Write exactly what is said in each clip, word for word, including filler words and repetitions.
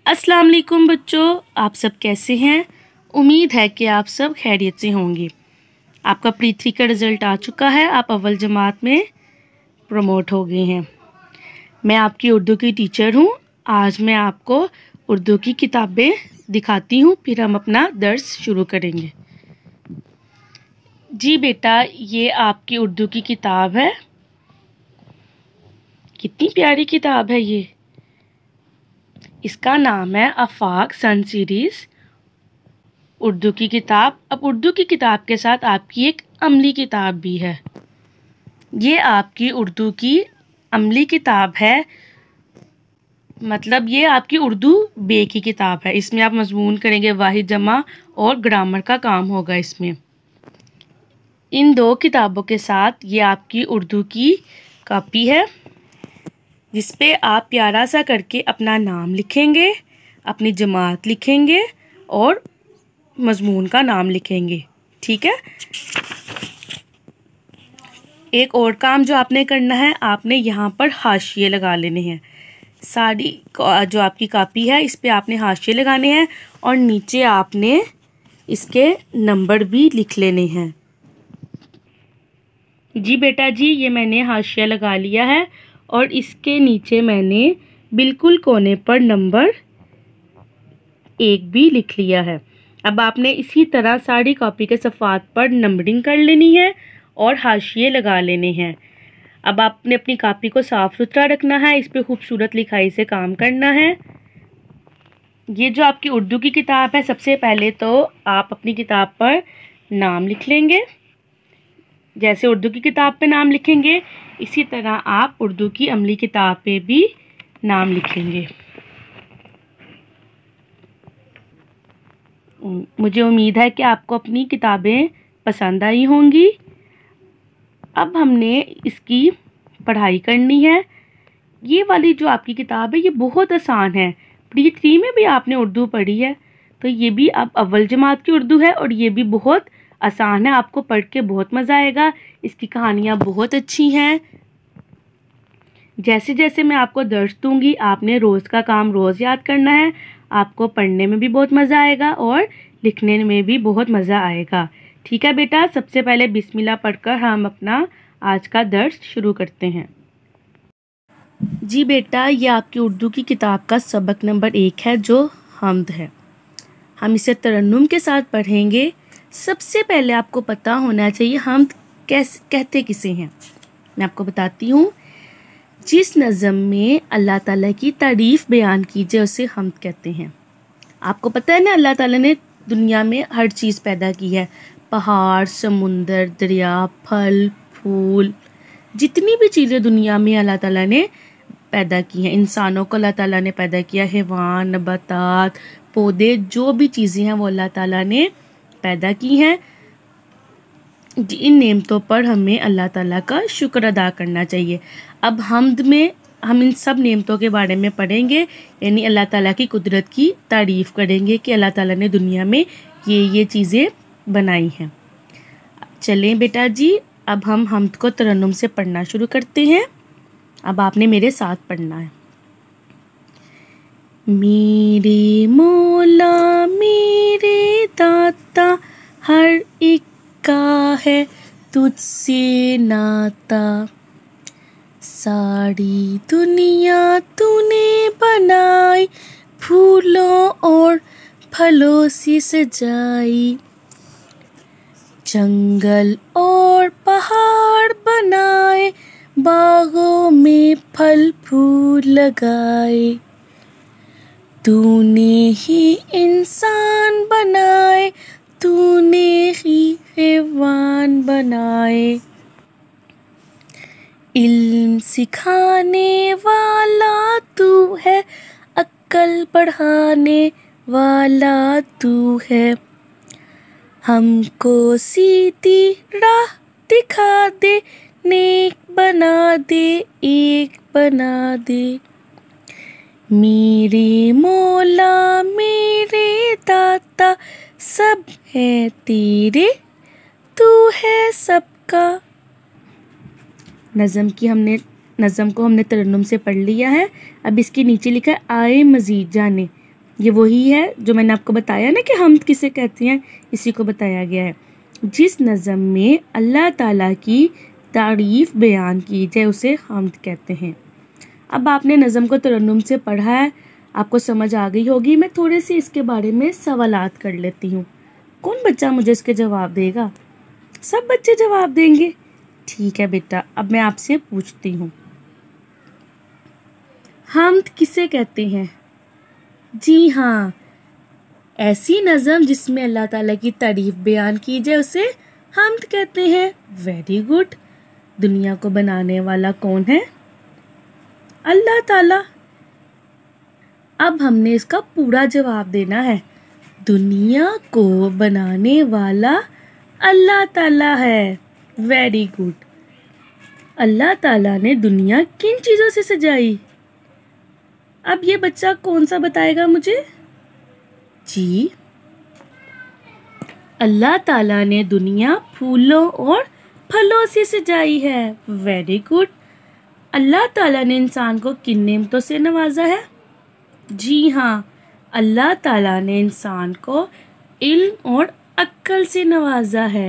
अस्सलाम वालेकुम बच्चों, आप सब कैसे हैं। उम्मीद है कि आप सब खैरियत से होंगे। आपका प्री थ्री का रिज़ल्ट आ चुका है, आप अव्वल जमात में प्रमोट हो गए हैं। मैं आपकी उर्दू की टीचर हूं। आज मैं आपको उर्दू की किताबें दिखाती हूं, फिर हम अपना दर्स शुरू करेंगे। जी बेटा, ये आपकी उर्दू की किताब है। कितनी प्यारी किताब है ये। इसका नाम है आफाक सन सीरीज़ उर्दू की किताब। अब उर्दू की किताब के साथ आपकी एक अमली किताब भी है। ये आपकी उर्दू की अमली किताब है, मतलब ये आपकी उर्दू बे की किताब है। इसमें आप मजमून करेंगे, वाहिद जमा और ग्रामर का काम होगा इसमें। इन दो किताबों के साथ ये आपकी उर्दू की कॉपी है, जिस पे आप प्यारा सा करके अपना नाम लिखेंगे, अपनी जमात लिखेंगे और मजमून का नाम लिखेंगे। ठीक है। एक और काम जो आपने करना है, आपने यहाँ पर हाशिए लगा लेने हैं। सारी जो आपकी कॉपी है इस पे आपने हाशिए लगाने हैं और नीचे आपने इसके नंबर भी लिख लेने हैं। जी बेटा जी, ये मैंने हाशिया लगा लिया है और इसके नीचे मैंने बिल्कुल कोने पर नंबर एक भी लिख लिया है। अब आपने इसी तरह सारी कॉपी के सफ़ात पर नंबरिंग कर लेनी है और हाशिए लगा लेने हैं। अब आपने अपनी कॉपी को साफ़ सुथरा रखना है, इस पे खूबसूरत लिखाई से काम करना है। ये जो आपकी उर्दू की किताब है, सबसे पहले तो आप अपनी किताब पर नाम लिख लेंगे। जैसे उर्दू की किताब पे नाम लिखेंगे, इसी तरह आप उर्दू की अमली किताब पे भी नाम लिखेंगे। मुझे उम्मीद है कि आपको अपनी किताबें पसंद आई होंगी। अब हमने इसकी पढ़ाई करनी है। ये वाली जो आपकी किताब है ये बहुत आसान है। प्री थ्री में भी आपने उर्दू पढ़ी है, तो ये भी अब अव्वल जमात की उर्दू है और ये भी बहुत आसान है। आपको पढ़ के बहुत मज़ा आएगा। इसकी कहानियाँ बहुत अच्छी हैं। जैसे जैसे मैं आपको दर्स दूंगी, आपने रोज़ का काम रोज़ याद करना है। आपको पढ़ने में भी बहुत मज़ा आएगा और लिखने में भी बहुत मज़ा आएगा। ठीक है बेटा, सबसे पहले बिस्मिल्लाह पढ़कर हम अपना आज का दर्स शुरू करते हैं। जी बेटा, ये आपकी उर्दू की किताब का सबक नंबर एक है, जो हम्द है। हम इसे तरन्नुम के साथ पढ़ेंगे। सबसे पहले आपको पता होना चाहिए हम्द कैसे कहते किसे हैं। मैं आपको बताती हूँ। जिस नज़म में अल्लाह ताला की तारीफ़ बयान कीजिए उसे हम्द कहते हैं। आपको पता है ना, अल्लाह ताला ने दुनिया में हर चीज़ पैदा की है। पहाड़, समुंदर, दरिया, फल, फूल, जितनी भी चीज़ें दुनिया में अल्लाह ताला ने पैदा की हैं। इंसानों को अल्लाह ताला ने पैदा किया, हैवान, नबातात, पौधे, जो भी चीज़ें हैं वो अल्लाह ताला ने पैदा की हैं। इन नेमतों पर हमें अल्लाह ताला का शुक्र अदा करना चाहिए। अब हम्द में हम इन सब नेमतों के बारे में पढ़ेंगे, यानी अल्लाह ताला की कुदरत की तारीफ़ करेंगे कि अल्लाह ताला ने दुनिया में ये ये चीज़ें बनाई हैं। चलें बेटा जी, अब हम हम्द को तरन्नुम से पढ़ना शुरू करते हैं। अब आपने मेरे साथ पढ़ना है। मेरे मौला मेरे दाता, हर एक का है तुझसे नाता। सारी दुनिया तूने बनाई, फूलों और फलों से सजाई। जंगल और पहाड़ बनाए, बागों में फल फूल लगाए। तूने ही इंसान बनाए, तूने ही हैवान बनाए। इल्म सिखाने वाला तू है, अक्ल बढ़ाने वाला तू है। हमको सीधी राह दिखा दे, नेक बना दे, एक बना दे। मेरे मौला मेरे दाता, सब है तेरे, तू है सबका। नज़म की हमने नज़म को हमने तरन्नुम से पढ़ लिया है। अब इसके नीचे लिखा है आए मज़ीद जाने, ये वही है जो मैंने आपको बताया ना कि हम्द किसे कहते हैं, इसी को बताया गया है। जिस नज़म में अल्लाह ताला की तारीफ़ बयान की जाए उसे हम्द कहते हैं। अब आपने नज़म को तरन्नुम से पढ़ा है, आपको समझ आ गई होगी। मैं थोड़े से इसके बारे में सवालात कर लेती हूँ। कौन बच्चा मुझे इसके जवाब देगा? सब बच्चे जवाब देंगे। ठीक है बेटा, अब मैं आपसे पूछती हूँ, हम्द किसे कहते हैं? जी हाँ, ऐसी नज़म जिसमें अल्लाह ताला की तारीफ बयान की जाए उसे हम्द कहते हैं। Very good. दुनिया को बनाने वाला कौन है? अल्लाह ताला। अब हमने इसका पूरा जवाब देना है। दुनिया को बनाने वाला अल्लाह ताला है। Very good. अल्लाह ताला ने दुनिया किन चीज़ों से सजाई? अब ये बच्चा कौन सा बताएगा मुझे? जी, अल्लाह ताला ने दुनिया फूलों और फलों से सजाई है। Very good. अल्लाह ताला ने इंसान को किन नेमतों से नवाजा है? जी हाँ, अल्लाह ताला ने इंसान को इल्म और अक्ल से नवाजा है।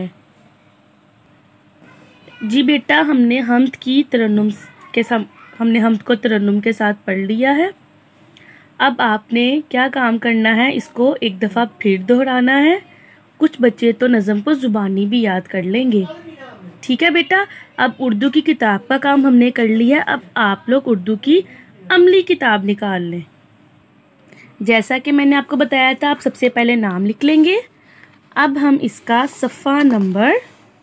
जी बेटा, हमने हम्द की तरन्नुम के साथ हमने हम्द को तरन्नुम के साथ पढ़ लिया है। अब आपने क्या काम करना है, इसको एक दफ़ा फिर दोहराना है। कुछ बच्चे तो नज़म को ज़ुबानी भी याद कर लेंगे। ठीक है बेटा, अब उर्दू की किताब का काम हमने कर लिया। अब आप लोग उर्दू की अमली किताब निकाल लें। जैसा कि मैंने आपको बताया था, आप सबसे पहले नाम लिख लेंगे। अब हम इसका सफ़ा नंबर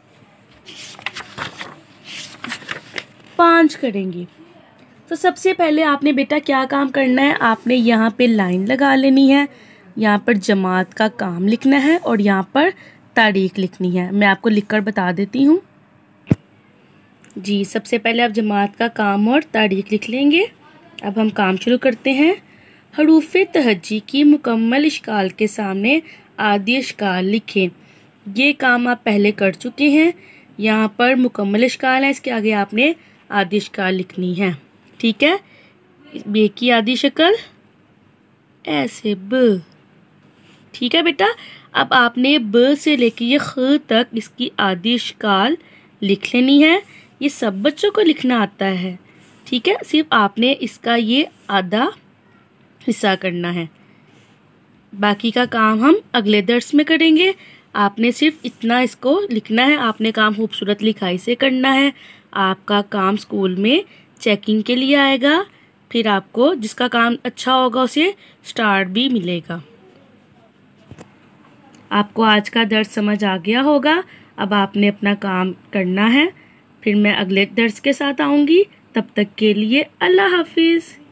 पाँच करेंगे। तो सबसे पहले आपने बेटा क्या काम करना है, आपने यहाँ पे लाइन लगा लेनी है, यहाँ पर जमात का काम लिखना है और यहाँ पर तारीख लिखनी है। मैं आपको लिखकर बता देती हूँ। जी, सबसे पहले आप जमात का काम और तारीख लिख लेंगे। अब हम काम शुरू करते हैं। हरूफ तहज्जी की मुकम्मल इश्काल के सामने आदि इश्काल लिखें। ये काम आप पहले कर चुके हैं। यहाँ पर मुकम्मल इश्काल है, इसके आगे आपने आदि इश्काल लिखनी है। ठीक है, बे की आदि शक्ल ऐसे ब। ठीक है बेटा, अब आपने ब से लेके ये ख तक इसकी आदि इश्काल लिख लेनी है। ये सब बच्चों को लिखना आता है। ठीक है, सिर्फ आपने इसका ये आधा हिस्सा करना है। बाकी का काम हम अगले दर्स में करेंगे। आपने सिर्फ इतना इसको लिखना है। आपने काम खूबसूरत लिखाई से करना है। आपका काम स्कूल में चेकिंग के लिए आएगा। फिर आपको जिसका काम अच्छा होगा उसे स्टार भी मिलेगा। आपको आज का दर्स समझ आ गया होगा। अब आपने अपना काम करना है। फिर मैं अगले दर्स के साथ आऊँगी। तब तक के लिए अल्लाह हाफिज़।